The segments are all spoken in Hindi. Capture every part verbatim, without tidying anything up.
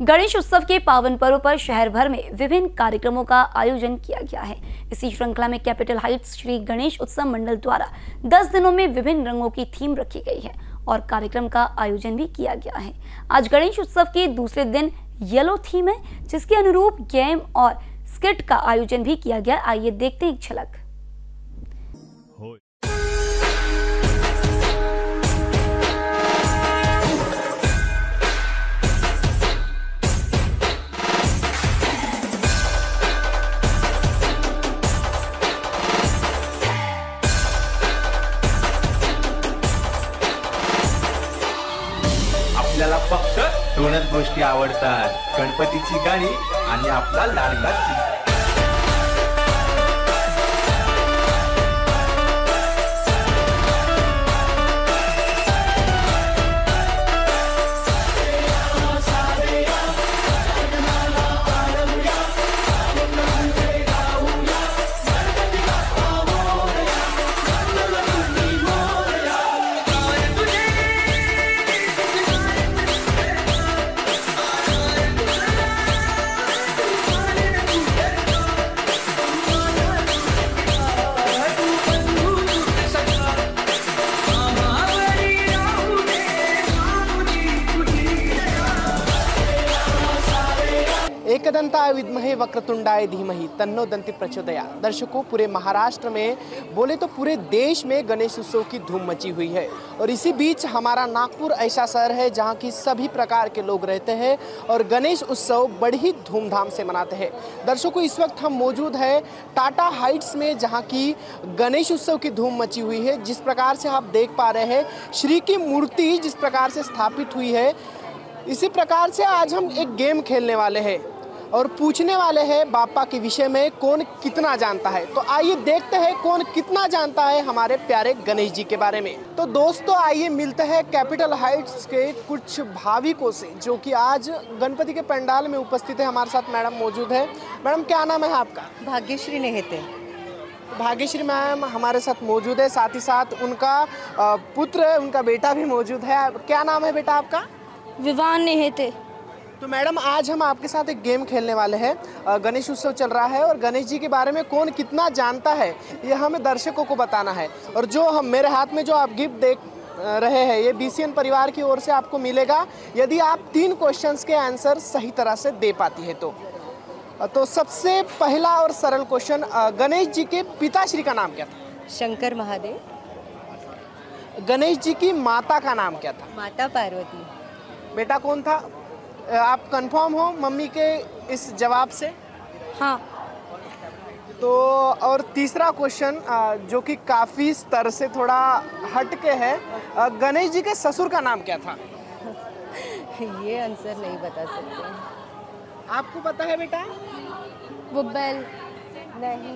गणेश उत्सव के पावन पर्व पर शहर भर में विभिन्न कार्यक्रमों का आयोजन किया गया है। इसी श्रृंखला में कैपिटल हाइट्स श्री गणेश उत्सव मंडल द्वारा दस दिनों में विभिन्न रंगों की थीम रखी गई है और कार्यक्रम का आयोजन भी किया गया है। आज गणेश उत्सव के दूसरे दिन येलो थीम है, जिसके अनुरूप गेम और स्किट का आयोजन भी किया गया। आइए देखते हैं एक झलक। आपल्याला फक्त दोनच गोष्टी आवडतात, गणपतीची गाणी आणि आपला लाडका चिमटा। एकदंताय विद्महे वक्रतुंडाय धीमहि तन्नो दंति प्रचोदयात्। दर्शकों, पूरे महाराष्ट्र में बोले तो पूरे देश में गणेश उत्सव की धूम मची हुई है और इसी बीच हमारा नागपुर ऐसा शहर है जहां की सभी प्रकार के लोग रहते हैं और गणेश उत्सव बड़ी ही धूमधाम से मनाते हैं। दर्शकों, इस वक्त हम मौजूद है टाटा हाइट्स में, जहां की गणेश उत्सव की धूम मची हुई है। जिस प्रकार से आप देख पा रहे हैं, श्री की मूर्ति जिस प्रकार से स्थापित हुई है, इसी प्रकार से आज हम एक गेम खेलने वाले हैं और पूछने वाले हैं बाप्पा के विषय में कौन कितना जानता है। तो आइए देखते हैं कौन कितना जानता है हमारे प्यारे गणेश जी के बारे में। तो दोस्तों, आइए मिलते हैं कैपिटल हाइट्स के कुछ भाविकों से जो कि आज गणपति के पंडाल में उपस्थित है। हमारे साथ मैडम मौजूद है। मैडम, क्या नाम है आपका? भाग्यश्री नेहते। भाग्यश्री मैम हमारे साथ मौजूद है, साथ ही साथ उनका पुत्र है, उनका बेटा भी मौजूद है। क्या नाम है बेटा आपका? विवान नेहते। तो मैडम, आज हम आपके साथ एक गेम खेलने वाले हैं। गणेश उत्सव चल रहा है और गणेश जी के बारे में कौन कितना जानता है ये हमें दर्शकों को बताना है। और जो हम मेरे हाथ में जो आप गिफ्ट देख रहे हैं, ये बीसीएन परिवार की ओर से आपको मिलेगा यदि आप तीन क्वेश्चंस के आंसर सही तरह से दे पाती है तो। तो सबसे पहला और सरल क्वेश्चन, गणेश जी के पिताश्री का नाम क्या था? शंकर महादेव। गणेश जी की माता का नाम क्या था? माता पार्वती। बेटा कौन था? आप कंफर्म हो मम्मी के इस जवाब से? हाँ। तो और तीसरा क्वेश्चन जो कि काफ़ी स्तर से थोड़ा हट के है, गणेश जी के ससुर का नाम क्या था? ये आंसर नहीं बता सकते। आपको पता है बेटा? बुब्बल। नहीं।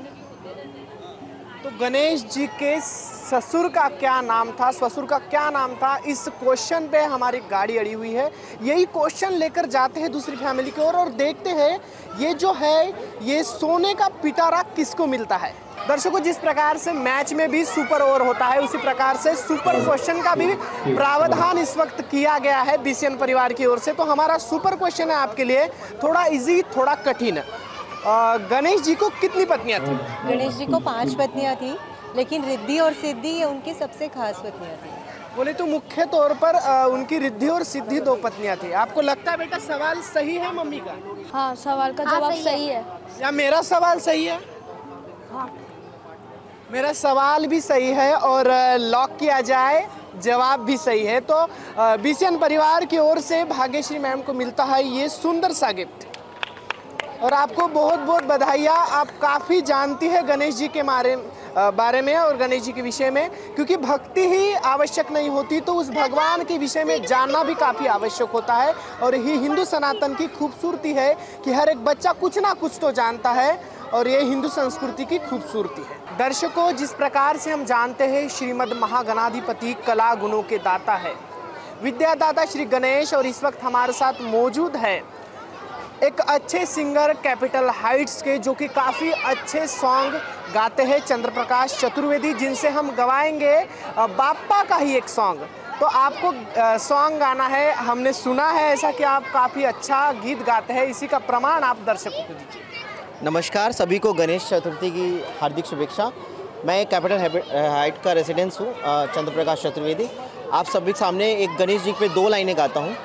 तो गणेश जी के ससुर का क्या नाम था, ससुर का क्या नाम था, इस क्वेश्चन पे हमारी गाड़ी अड़ी हुई है। यही क्वेश्चन लेकर जाते हैं दूसरी फैमिली की ओर और देखते हैं ये जो है ये सोने का पिटारा किसको मिलता है। दर्शकों, जिस प्रकार से मैच में भी सुपर ओवर होता है, उसी प्रकार से सुपर क्वेश्चन का भी प्रावधान इस वक्त किया गया है बीसीएन परिवार की ओर से। तो हमारा सुपर क्वेश्चन है आपके लिए, थोड़ा इजी थोड़ा कठिन। गणेश जी को कितनी पत्नियां थी? गणेश जी को पांच पत्नियां थी, लेकिन रिद्धि और सिद्धि ये उनकी सबसे खास पत्नियां थी। बोले तो मुख्य तौर पर उनकी रिद्धि और सिद्धि दो पत्नियां थी। आपको लगता है बेटा सवाल सही है मम्मी का? हाँ, सवाल का जवाब सही, सही है। है या मेरा सवाल सही है? हाँ, मेरा सवाल भी सही है और लॉक किया जाए, जवाब भी सही है। तो बीसीएन परिवार की ओर से भाग्यश्री मैम को मिलता है ये सुंदर सा गिफ्ट और आपको बहुत बहुत बधाइयाँ। आप काफ़ी जानती है गणेश जी के बारे बारे में और गणेश जी के विषय में, क्योंकि भक्ति ही आवश्यक नहीं होती तो उस भगवान के विषय में जानना भी काफ़ी आवश्यक होता है। और यही हिंदू सनातन की खूबसूरती है कि हर एक बच्चा कुछ ना कुछ तो जानता है और ये हिंदू संस्कृति की खूबसूरती है। दर्शकों, जिस प्रकार से हम जानते हैं श्रीमद् महागणाधिपति कला गुणों के दाता है, विद्यादाता श्री गणेश, और इस वक्त हमारे साथ मौजूद है एक अच्छे सिंगर कैपिटल हाइट्स के जो कि काफ़ी अच्छे सॉन्ग गाते हैं, चंद्र प्रकाश चतुर्वेदी, जिनसे हम गवाएंगे बाप्पा का ही एक सॉन्ग। तो आपको सॉन्ग गाना है, हमने सुना है ऐसा कि आप काफ़ी अच्छा गीत गाते हैं, इसी का प्रमाण आप दर्शकों को दीजिए। नमस्कार, सभी को गणेश चतुर्थी की हार्दिक शुभेच्छा। मैं कैपिटल हाइट का रेसिडेंस हूँ, चंद्र प्रकाश चतुर्वेदी। आप सभी के सामने एक गणेश जी पे दो लाइनें गाता हूँ।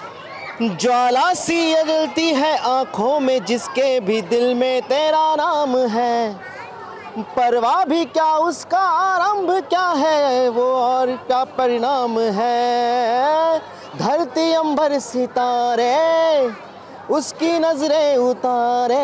ज्वाला सी जलती है आँखों में जिसके भी दिल में तेरा नाम है, परवाह भी क्या उसका आरंभ क्या है, वो और क्या परिणाम है। धरती अंबर सितारे उसकी नजरें उतारे,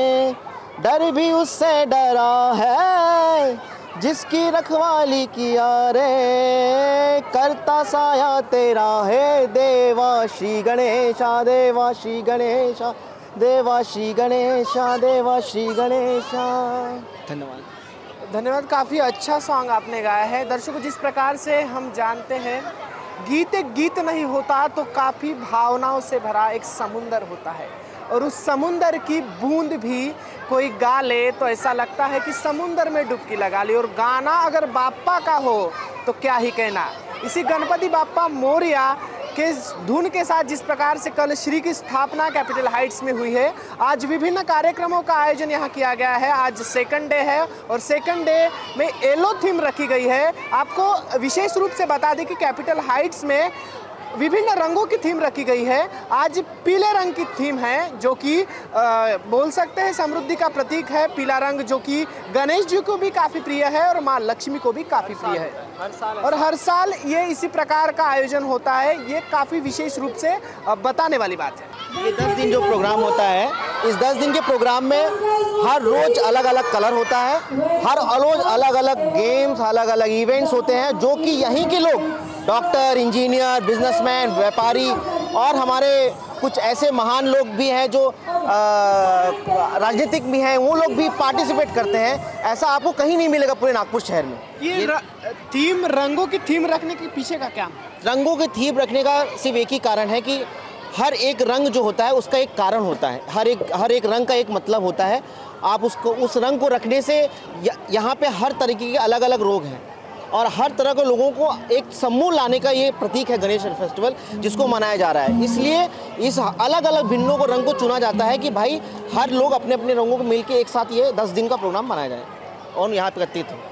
डर भी उससे डरा है जिसकी रखवाली किया रे। करता साया तेरा है देवा श्री गणेशा, देवा श्री गणेशा, देवा श्री गणेशा, देवा श्री गणेशा। धन्यवाद। धन्यवाद। काफ़ी अच्छा सॉन्ग आपने गाया है। दर्शकों, जिस प्रकार से हम जानते हैं गीत एक गीत नहीं होता तो काफ़ी भावनाओं से भरा एक समुंदर होता है, और उस समुंदर की बूंद भी कोई गा ले तो ऐसा लगता है कि समुंदर में डुबकी लगा ली। और गाना अगर बाप्पा का हो तो क्या ही कहना। इसी गणपति बाप्पा मोरया के धुन के साथ जिस प्रकार से कल श्री की स्थापना कैपिटल हाइट्स में हुई है, आज विभिन्न कार्यक्रमों का आयोजन यहाँ किया गया है। आज सेकंड डे है और सेकंड डे में येलो थीम रखी गई है। आपको विशेष रूप से बता दें कि कैपिटल हाइट्स में विभिन्न रंगों की थीम रखी गई है। आज पीले रंग की थीम है, जो कि बोल सकते हैं समृद्धि का प्रतीक है। पीला रंग जो कि गणेश जी को भी काफ़ी प्रिय है और माँ लक्ष्मी को भी काफ़ी प्रिय है। हर साल और हर साल ये इसी प्रकार का आयोजन होता है। ये काफ़ी विशेष रूप से बताने वाली बात है। ये दस दिन जो प्रोग्राम होता है, इस दस दिन के प्रोग्राम में हर रोज अलग अलग कलर होता है, हर रोज अलग अलग गेम्स, अलग अलग इवेंट्स होते हैं, जो कि यहीं के लोग डॉक्टर, इंजीनियर, बिजनेसमैन, व्यापारी और हमारे कुछ ऐसे महान लोग भी हैं जो राजनीतिक भी हैं, वो लोग भी पार्टिसिपेट करते हैं। ऐसा आपको कहीं नहीं मिलेगा पूरे नागपुर शहर में। ये, ये थीम, रंगों की थीम रखने के पीछे का क्या? रंगों की थीम रखने का सिर्फ एक ही कारण है कि हर एक रंग जो होता है उसका एक कारण होता है, हर एक हर एक रंग का एक मतलब होता है। आप उसको उस रंग को रखने से यहाँ पे हर तरीके के अलग अलग रोग हैं और हर तरह के लोगों को एक समूह लाने का ये प्रतीक है गणेश फेस्टिवल, जिसको मनाया जा रहा है। इसलिए इस अलग अलग भिन्नों को रंग को चुना जाता है कि भाई हर लोग अपने अपने रंगों को मिलकर एक साथ ये दस दिन का प्रोग्राम मनाया जाए और यहाँ पे एकत्रित हो।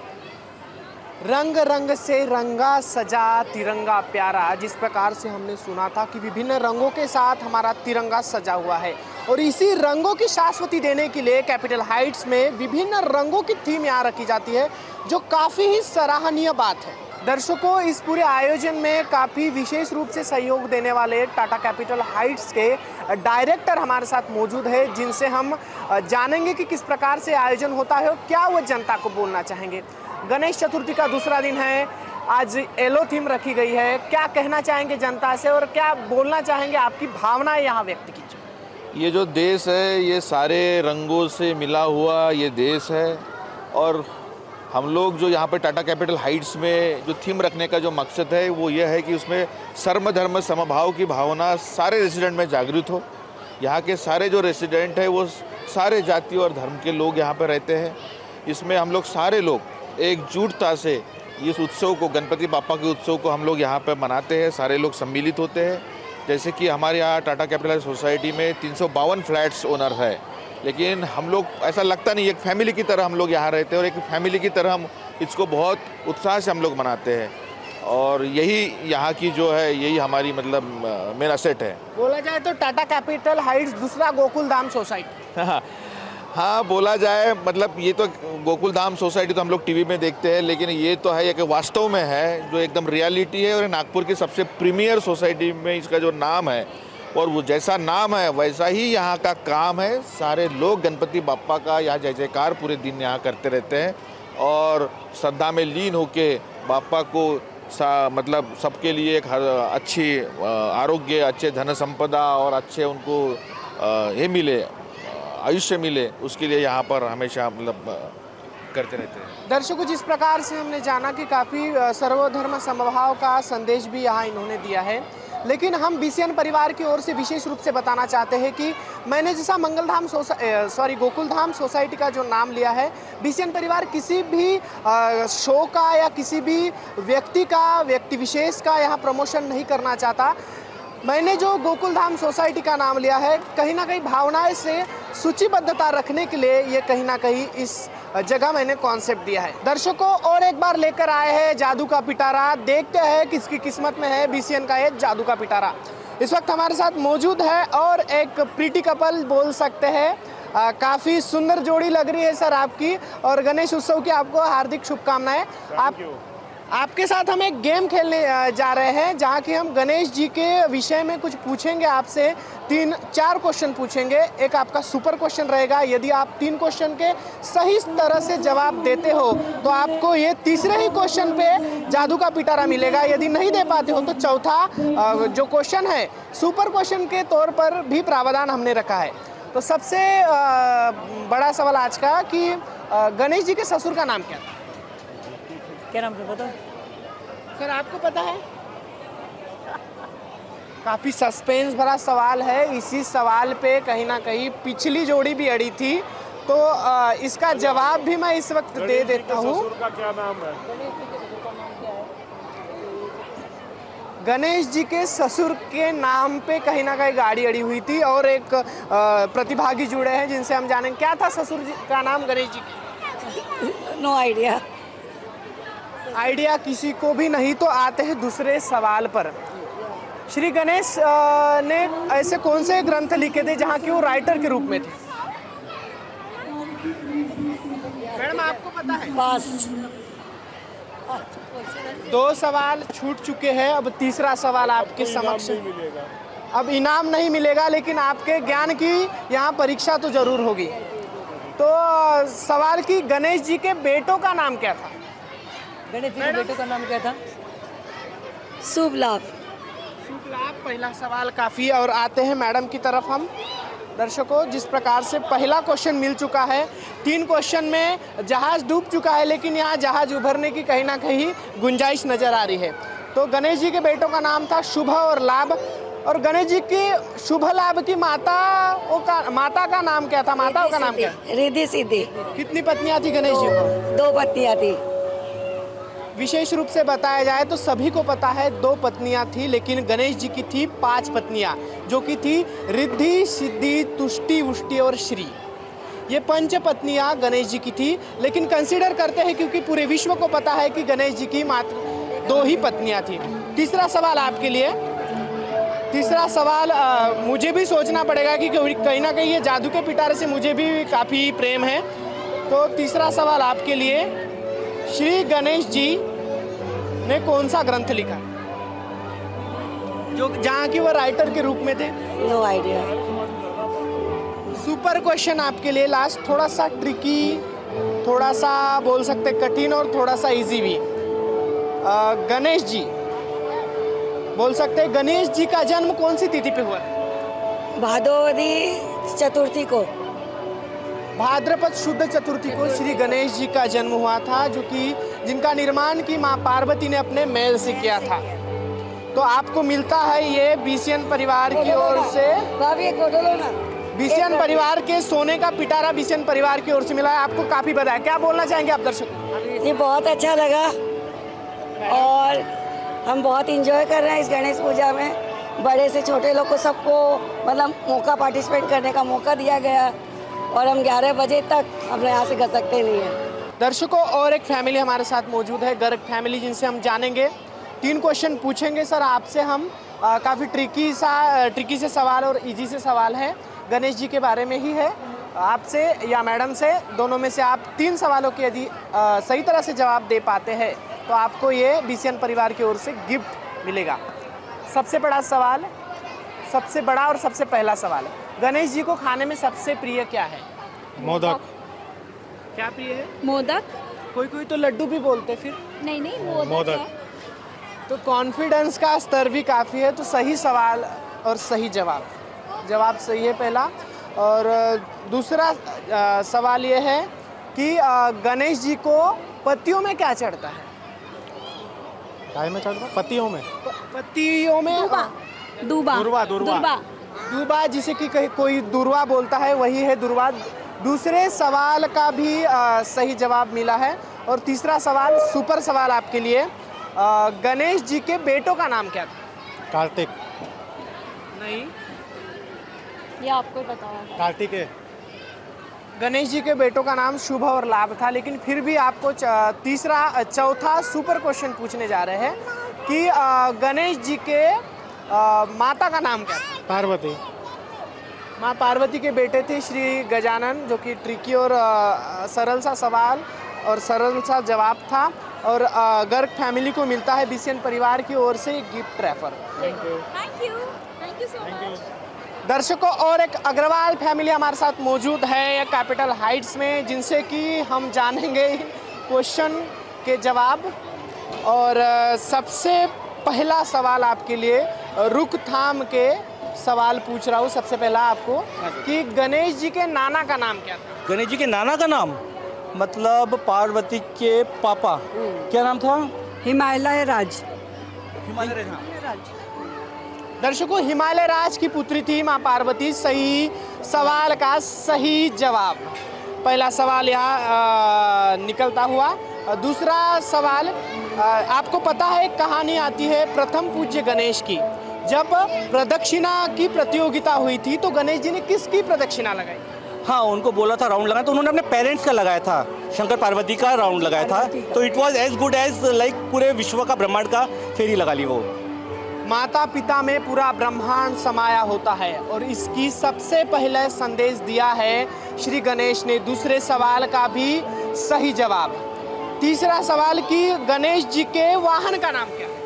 रंग रंग से रंगा सजा तिरंगा प्यारा, जिस प्रकार से हमने सुना था कि विभिन्न रंगों के साथ हमारा तिरंगा सजा हुआ है, और इसी रंगों की शाश्वती देने के लिए कैपिटल हाइट्स में विभिन्न रंगों की थीम यहाँ रखी जाती है, जो काफ़ी ही सराहनीय बात है। दर्शकों, इस पूरे आयोजन में काफ़ी विशेष रूप से सहयोग देने वाले टाटा कैपिटल हाइट्स के डायरेक्टर हमारे साथ मौजूद है, जिनसे हम जानेंगे कि किस प्रकार से आयोजन होता है और क्या वो जनता को बोलना चाहेंगे। गणेश चतुर्थी का दूसरा दिन है, आज येलो थीम रखी गई है। क्या कहना चाहेंगे जनता से और क्या बोलना चाहेंगे, आपकी भावनाएं यहाँ व्यक्त कीजिए। ये जो देश है ये सारे रंगों से मिला हुआ ये देश है, और हम लोग जो यहाँ पे टाटा कैपिटल हाइट्स में जो थीम रखने का जो मकसद है वो ये है कि उसमें सर्व धर्म समभाव की भावना सारे रेसिडेंट में जागृत हो। यहाँ के सारे जो रेसिडेंट है वो सारे जाति और धर्म के लोग यहाँ पे रहते हैं। इसमें हम लोग सारे लोग एकजुटता से इस उत्सव को, गणपति बाप्पा के उत्सव को हम लोग यहाँ पे मनाते हैं। सारे लोग सम्मिलित होते हैं। जैसे कि हमारे यहाँ टाटा कैपिटल सोसाइटी में तीन सौ बावन फ्लैट्स ओनर है, लेकिन हम लोग ऐसा लगता नहीं, एक फैमिली की तरह हम लोग यहाँ रहते हैं और एक फैमिली की तरह हम इसको बहुत उत्साह से हम लोग मनाते हैं। और यही यहाँ की जो है यही हमारी मतलब मेरा सेट है। बोला जाए तो टाटा कैपिटल हाइट्स दूसरा गोकुल धाम सोसाइटी। हाँ, बोला जाए मतलब ये तो गोकुल धाम सोसाइटी तो हम लोग टीवी में देखते हैं, लेकिन ये तो है एक वास्तव में है जो एकदम रियलिटी है, और नागपुर की सबसे प्रीमियर सोसाइटी में इसका जो नाम है, और वो जैसा नाम है वैसा ही यहाँ का काम है। सारे लोग गणपति बाप्पा का यहाँ जय जयकार पूरे दिन यहाँ करते रहते हैं और श्रद्धा में लीन होके बाप्पा को सा मतलब सबके लिए एक अच्छी आरोग्य, अच्छे धन संपदा और अच्छे उनको ये मिले, आयुष्य मिले, उसके लिए यहाँ पर हमेशा मतलब करते रहते हैं। दर्शकों, जिस प्रकार से हमने जाना कि काफ़ी सर्वधर्म समभाव का संदेश भी यहाँ इन्होंने दिया है, लेकिन हम बीसीएन परिवार की ओर से विशेष रूप से बताना चाहते हैं कि मैंने जैसा मंगलधाम सोसा सॉरी गोकुलधाम सोसाइटी का जो नाम लिया है, बीसीएन परिवार किसी भी शो का या किसी भी व्यक्ति का, व्यक्ति विशेष का यहाँ प्रमोशन नहीं करना चाहता। मैंने जो गोकुलधाम सोसाइटी का नाम लिया है, कहीं ना कहीं भावनाएं से सूचीबद्धता रखने के लिए ये कहीं ना कहीं इस जगह मैंने कॉन्सेप्ट दिया है। दर्शकों, और एक बार लेकर आए हैं जादू का पिटारा। देखते हैं किसकी किस्मत में है बीसीएन का ये जादू का पिटारा। इस वक्त हमारे साथ मौजूद है और एक प्रीटी कपल बोल सकते हैं, काफ़ी सुंदर जोड़ी लग रही है सर आपकी, और गणेश उत्सव की आपको हार्दिक शुभकामनाएं। आप आपके साथ हम एक गेम खेलने जा रहे हैं, जहां कि हम गणेश जी के विषय में कुछ पूछेंगे आपसे। तीन चार क्वेश्चन पूछेंगे, एक आपका सुपर क्वेश्चन रहेगा। यदि आप तीन क्वेश्चन के सही तरह से जवाब देते हो तो आपको ये तीसरे ही क्वेश्चन पे जादू का पिटारा मिलेगा। यदि नहीं दे पाते हो तो चौथा जो क्वेश्चन है सुपर क्वेश्चन के तौर पर भी प्रावधान हमने रखा है। तो सबसे बड़ा सवाल आज का कि गणेश जी के ससुर का नाम क्या था? क्या नाम था पता? सर आपको पता है? काफ़ी सस्पेंस भरा सवाल है। इसी सवाल पे कहीं ना कहीं पिछली जोड़ी भी अड़ी थी, तो इसका जवाब भी मैं इस वक्त दे देता हूँ। क्या नाम है? गणेश जी के ससुर के नाम पे कहीं ना कहीं गाड़ी अड़ी हुई थी, और एक प्रतिभागी जुड़े हैं जिनसे हम जानेंगे क्या था ससुर जी का नाम गणेश जी की। No idea. आइडिया किसी को भी नहीं, तो आते हैं दूसरे सवाल पर। श्री गणेश ने ऐसे कौन से ग्रंथ लिखे थे जहाँ की वो राइटर के रूप में थे? मैडम आपको पता है? बस दो सवाल छूट चुके हैं, अब तीसरा सवाल आपके समक्ष। अब इनाम नहीं मिलेगा, लेकिन आपके ज्ञान की यहाँ परीक्षा तो जरूर होगी। तो सवाल की गणेश जी के बेटों का नाम क्या था? गणेश जी के बेटों का नाम क्या था? शुभ लाभ। शुभ लाभ पहला सवाल काफ़ी। और आते हैं मैडम की तरफ हम। दर्शकों, जिस प्रकार से पहला क्वेश्चन मिल चुका है, तीन क्वेश्चन में जहाज डूब चुका है, लेकिन यहाँ जहाज उभरने की कहीं ना कहीं गुंजाइश नज़र आ रही है। तो गणेश जी के बेटों का नाम था शुभ और लाभ। और गणेश जी की शुभ लाभ की माता का माता का नाम क्या था? माता का नाम क्या? रिद्धि सिद्धि। कितनी पत्नियां थी गणेश जी को? दो पत्नियां थी। विशेष रूप से बताया जाए तो सभी को पता है दो पत्नियां थी, लेकिन गणेश जी की थी पांच पत्नियां, जो कि थी रिद्धि सिद्धि तुष्टि उष्टि और श्री। ये पंच पत्नियां गणेश जी की थी, लेकिन कंसीडर करते हैं क्योंकि पूरे विश्व को पता है कि गणेश जी की मात्र दो ही पत्नियां थी। तीसरा सवाल आपके लिए। तीसरा सवाल आ, मुझे भी सोचना पड़ेगा कि कहीं ना कहीं ये जादू के पिटारे से मुझे भी काफ़ी प्रेम है। तो तीसरा सवाल आपके लिए, श्री गणेश जी ने कौन सा ग्रंथ लिखा जो जहाँ की वो राइटर के रूप में थे? No idea. सुपर क्वेश्चन आपके लिए लास्ट, थोड़ा सा ट्रिकी, थोड़ा सा बोल सकते कठिन और थोड़ा सा इजी भी। आ, गणेश जी बोल सकते हैं, गणेश जी का जन्म कौन सी तिथि पे हुआ? भादोरी चतुर्थी को। भाद्रपद शुद्ध चतुर्थी को श्री गणेश जी का जन्म हुआ था, जो कि जिनका निर्माण की माँ पार्वती ने अपने मेल से किया था। तो आपको मिलता है ये बीसीएन परिवार की ओर से, बीसीएन परिवार के सोने का पिटारा बीसीएन परिवार की ओर से मिला है। आपको काफ़ी बधाई। क्या बोलना चाहेंगे आप दर्शकों? ये बहुत अच्छा लगा और हम बहुत इंजॉय कर रहे हैं इस गणेश पूजा में। बड़े से छोटे लोग को सबको मतलब मौका पार्टिसिपेट करने का मौका दिया गया, और हम ग्यारह बजे तक अपने यहाँ से घर सकते नहीं हैं। दर्शकों, और एक फैमिली हमारे साथ मौजूद है, गर्ग फैमिली, जिनसे हम जानेंगे। तीन क्वेश्चन पूछेंगे सर आपसे हम। काफ़ी ट्रिकी सा ट्रिकी से सवाल और इजी से सवाल है, गणेश जी के बारे में ही है। आपसे या मैडम से, दोनों में से आप तीन सवालों के यदि सही तरह से जवाब दे पाते हैं तो आपको ये बीसीएन परिवार की ओर से गिफ्ट मिलेगा। सबसे बड़ा सवाल, सबसे बड़ा और सबसे पहला सवाल, गणेश जी को खाने में सबसे प्रिय क्या है? मोदक। क्या प्रिय है? मोदक। कोई कोई तो लड्डू भी बोलते फिर। नहीं नहीं मोदक, मोदक। तो कॉन्फिडेंस का स्तर भी काफ़ी है। तो सही सवाल और सही जवाब, जवाब सही है पहला। और दूसरा सवाल ये है कि अ, गणेश जी को पत्तियों में क्या चढ़ता है? काय में चढ़ता? पत्तियों में। पत्तियों में दूबा दुर्वा दुर्वा दुर्वा दुर्वा, जिसे कि कहीं कोई दुर्वा बोलता है, वही है दुर्वा। दूसरे सवाल का भी अ, सही जवाब मिला है। और तीसरा सवाल सुपर सवाल आपके लिए, अ, गणेश जी के बेटों का नाम क्या था? कार्तिक। नहीं, ये आपको ही पता होगा। कार्तिकेय। गणेश जी के बेटों का नाम शुभ और लाभ था। लेकिन फिर भी आपको च- तीसरा चौथा सुपर क्वेश्चन पूछने जा रहे हैं कि अ, गणेश जी के अ, माता का नाम क्या था? पार्वती। माँ पार्वती के बेटे थे श्री गजानन, जो कि ट्रिकी और अ, सरल सा सवाल और सरल सा जवाब था। और अ, गर्ग फैमिली को मिलता है बीसीएन परिवार की ओर से गिफ्ट रैफर। Thank you thank you so much. दर्शकों, और एक अग्रवाल फैमिली हमारे साथ मौजूद है कैपिटल हाइट्स में, जिनसे कि हम जानेंगे क्वेश्चन के जवाब। और अ, सबसे पहला सवाल आपके लिए रुक थाम के सवाल पूछ रहा हूँ। सबसे पहला आपको कि गणेश जी के नाना का नाम क्या था? गणेश जी के नाना का नाम मतलब पार्वती के पापा, क्या नाम था? हिमालय राज। हिमालय राज। दर्शकों, हिमालय राज की पुत्री थी माँ पार्वती। सही सवाल का सही जवाब। पहला सवाल यहाँ अ, निकलता हुआ। अ, दूसरा सवाल, अ, आपको पता है कहानी आती है प्रथम पूज्य गणेश की। जब प्रदक्षिणा की प्रतियोगिता हुई थी तो गणेश जी ने किसकी प्रदक्षिणा लगाई? हाँ, उनको बोला था राउंड लगाया, तो उन्होंने अपने पेरेंट्स का लगाया था, शंकर पार्वती का राउंड लगाया था। तो it was as good as like पूरे विश्व का ब्रह्मांड का फेरी लगा ली वो। माता पिता में पूरा ब्रह्मांड समाया होता है और इसकी सबसे पहले संदेश दिया है श्री गणेश ने। दूसरे सवाल का भी सही जवाब। तीसरा सवाल कि गणेश जी के वाहन का नाम क्या है?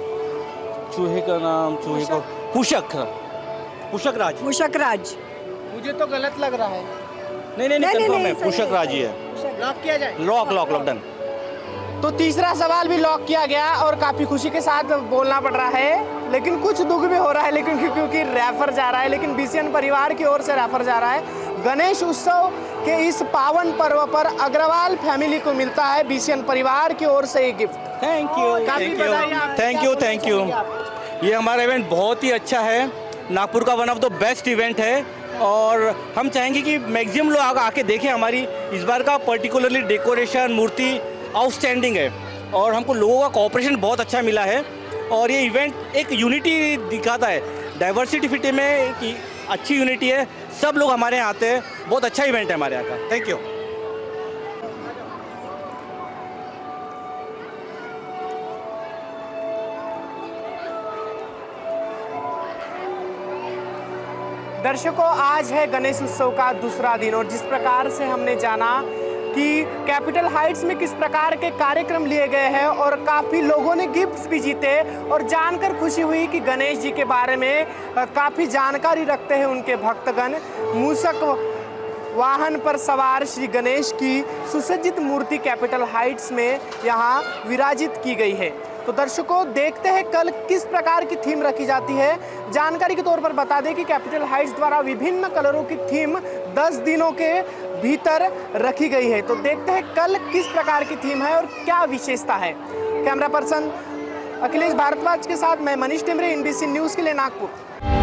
चूहे का नाम, चूहे को पुषक, पुषक राज। मूषक राज। मुझे तो गलत लग रहा है। नहीं नहीं नहीं, नहीं, कंफर्म नहीं, है, सही पुषक है, राज ही है। लॉक किया जाए? Lock lock lock done. तो तीसरा सवाल भी लॉक किया गया और काफ़ी खुशी के साथ बोलना पड़ रहा है, लेकिन कुछ दुख भी हो रहा है, लेकिन क्यों- क्योंकि रैफर जा रहा है, लेकिन बीसीएन परिवार की ओर से रैफर जा रहा है। गणेश उत्सव के इस पावन पर्व पर अग्रवाल फैमिली को मिलता है बीसीएन परिवार की ओर से ये गिफ्ट। थैंक यू काफी थैंक यू बधाई आपको। Thank you thank you. ये हमारा इवेंट बहुत ही अच्छा है, नागपुर का one of the best event है और हम चाहेंगे कि मैक्सिमम लोग आके देखें। हमारी इस बार का पर्टिकुलरली डेकोरेशन, मूर्ति आउटस्टैंडिंग है और हमको लोगों का कोऑपरेशन बहुत अच्छा मिला है। और ये इवेंट एक यूनिटी दिखाता है, डाइवर्सिटी में एक अच्छी यूनिटी है, सब लोग हमारे यहाँ आते हैं, बहुत अच्छा इवेंट है हमारे यहाँ का। Thank you. दर्शकों, आज है गणेश उत्सव का दूसरा दिन और जिस प्रकार से हमने जाना कि कैपिटल हाइट्स में किस प्रकार के कार्यक्रम लिए गए हैं और काफ़ी लोगों ने गिफ्ट्स भी जीते और जानकर खुशी हुई कि गणेश जी के बारे में काफ़ी जानकारी रखते हैं उनके भक्तगण। मूषक वाहन पर सवार श्री गणेश की सुसज्जित मूर्ति कैपिटल हाइट्स में यहाँ विराजित की गई है। तो दर्शकों, देखते हैं कल किस प्रकार की थीम रखी जाती है। जानकारी के तौर पर बता दें कि कैपिटल हाइट्स द्वारा विभिन्न कलरों की थीम दस दिनों के भीतर रखी गई है। तो देखते हैं कल किस प्रकार की थीम है और क्या विशेषता है। कैमरा पर्सन अखिलेश भारद्वाज के साथ मैं मनीष टिमरे, एनबीसी न्यूज़ के लिए नागपुर।